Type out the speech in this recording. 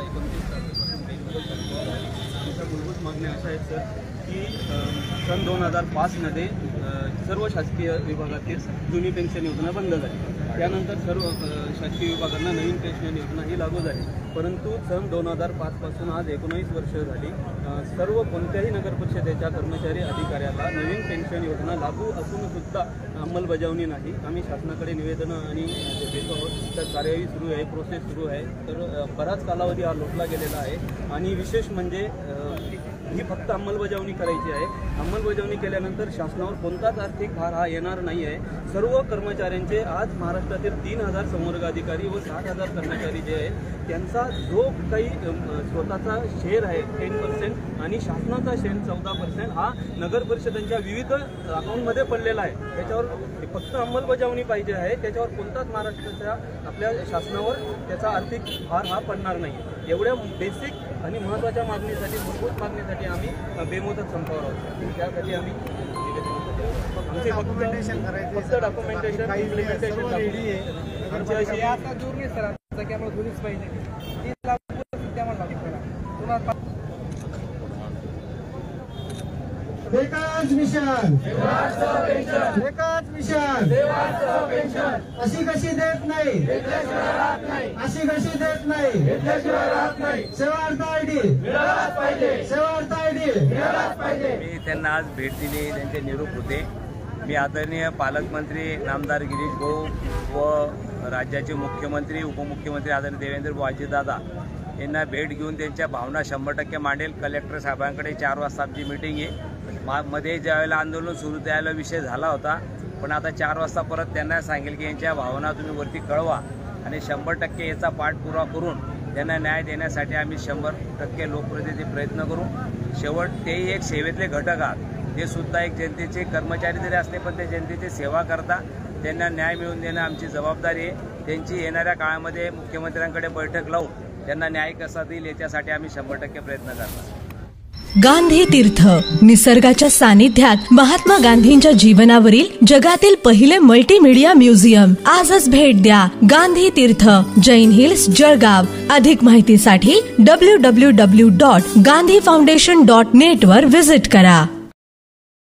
29 तारखेपासून आमच्या मूलभूत मागण्या अशा आहेत सर की सन 2005 सर्व शासकीय विभागातील जुनी पेन्शन योजना बंद झाली। त्यानंतर सर्व शासकीय विभागांना नवीन पेन्शन योजना ही लागू झाली, परंतु सन 2005 पासून आज 19 वर्ष झाली सर्व कोणत्याही नगर परिषदेच्या कर्मचारी अधिकाऱ्याला नवीन पेन्शन योजना लागू असून सुद्धा अंमलबजावणी नाही। आम्ही शासनाकडे निवेदनं आणि देतो आहोत, तर कार्यवाही सुरू आहे, प्रोसेस सुरू आहे, तर बराच कालावधी हा लोटला गेलेला आहे आणि विशेष म्हणजे ही फक्त अंमलबजावणी करायची आहे। अंमलबजावणी केल्यानंतर शासनावर कोणताच आर्थिक भार हा येणार नाही आहे। सर्व कर्मचाऱ्यांचे आज महाराष्ट्रातील 3000 संवर्ग अधिकारी व 60,000 कर्मचारी जे आहेत त्यांचा जो काही स्वतःचा शेअर आहे 10% आणि शासनाचा शेअर 14% हा नगर परिषदांच्या विविध अकाउंटमध्ये पडलेला आहे। त्याच्यावर फक्त अंमलबजावणी पाहिजे आहे, त्याच्यावर कोणताच महाराष्ट्राच्या आपल्या शासनावर त्याचा आर्थिक भार हा पडणार नाही। एवढ्या बेसिक आणि महत्त्वाच्या मागणीसाठी, मूलभूत मागणीसाठी आम्ही बेमुदत संपावर आहोत। त्यासाठी आम्ही आमचे फक्त डॉक्युमेंटेशन इम्प्लिमेंटेशन आमची अशी आता दूर नाही सर, आम्हाला दोन्हीच पाहिजे 30 लाख आम्हाला लागेल। एकाच मिशन, एकाच मिशन, अशी कशी देत नाही, अशी कशी देत नाही, सेवार्थ आयडी, सेवार्थ आयडी। मी त्यांना आज भेट दिली, त्यांचे निरोप होते। मी आदरणीय पालकमंत्री नामदार गिरीश भाऊ व राज्याचे मुख्यमंत्री उपमुख्यमंत्री आदरणीय देवेंद्र भाऊ अजितदादा यांना भेट घेऊन त्यांच्या भावना 100% मांडेल। कलेक्टर साहेबांकडे 4 वाजता आमची मीटिंग आहे। मध्ये ज्यावेळेला आंदोलन सुरू त्यावेळेला विषय झाला होता, पण आता 4 वाजता परत त्यांना सांगेल की यांच्या भावना तुम्ही वरती कळवा आणि 100% याचा पाठपुरावा करून त्यांना न्याय देण्यासाठी आम्ही 100% लोकप्रतिनिधी प्रयत्न करू। शेवट तेही एक सेवेतले घटक आहात, ते सुद्धा एक जनतेचे कर्मचारी जरी असले पण ते जनतेची सेवा करता, त्यांना न्याय मिळवून देणं आमची जबाबदारी आहे। त्यांची येणाऱ्या काळामध्ये मुख्यमंत्र्यांकडे बैठक लावून त्यांना न्याय कसा देईल याच्यासाठी आम्ही 100% प्रयत्न करणार। गांधी तीर्थ, निसर्गाच्या सानिध्यात महात्मा गांधींच्या जीवनावरील जगातील पहिले मल्टीमीडिया म्युझियम। आजच भेट द्या गांधी तीर्थ, जैन हिल्स, जळगाव। अधिक माहितीसाठी www.gandhifoundation.net वर व्हिजिट करा।